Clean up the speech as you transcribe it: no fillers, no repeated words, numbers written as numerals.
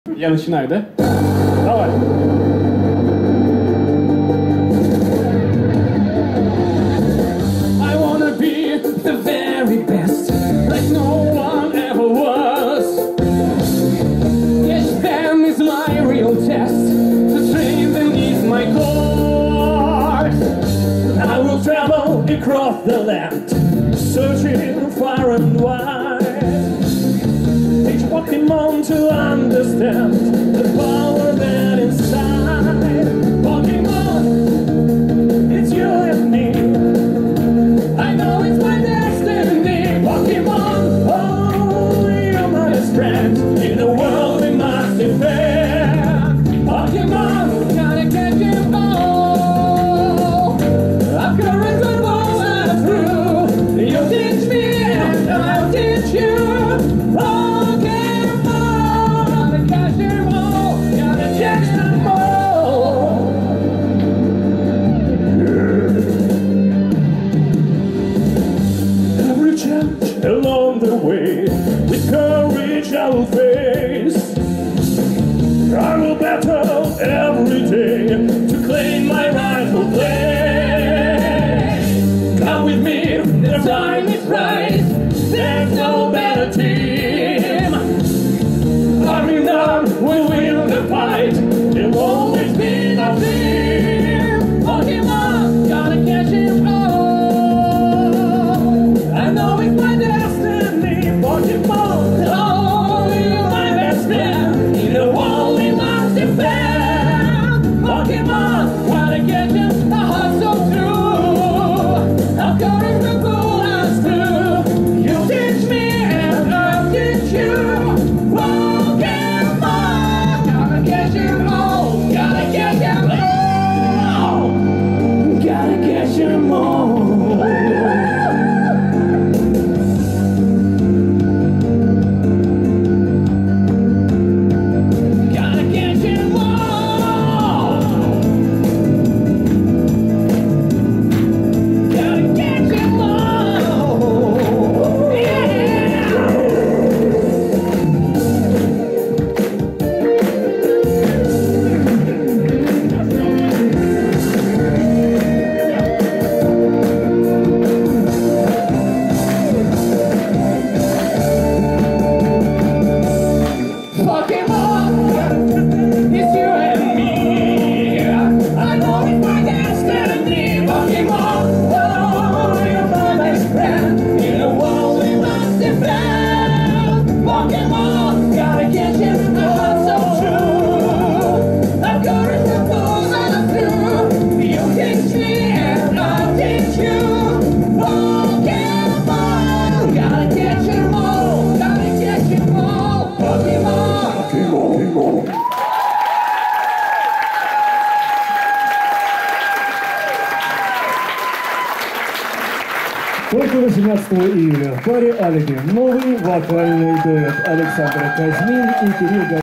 Я начинаю, да? Давай. I wanna be the very best, like no one ever was. Each time is my real test, the strength is my course. I will travel across the land, searching far and wide. Teach Pokemon to understand the power that inside. Pokemon, it's you and me. I know it's my destiny. Pokemon, oh, you're my best friend. In the world we must defend. Pokemon, gotta catch them all. I've got a good ball and through. You teach me and I'll teach you. Along the way, with courage I will face. I will battle every day to claim my rightful place. Come with me, the time is right. There's no better team. Army down, we'll win the fight. There'll always be nothing. Pokemon, gotta catch him all. I know it's my Pokemon, oh, you're my best friend. In the world we must defend. Pokemon, gotta get you, a heart so true. I've got it to pull us through. You teach me and I'll teach you. Pokemon, gotta get you all. Gotta get you all. Gotta get you all. Только 18 июля в паре «Алиби» новый вокальный дуэт Александр Казьмин и Кирилл Галин.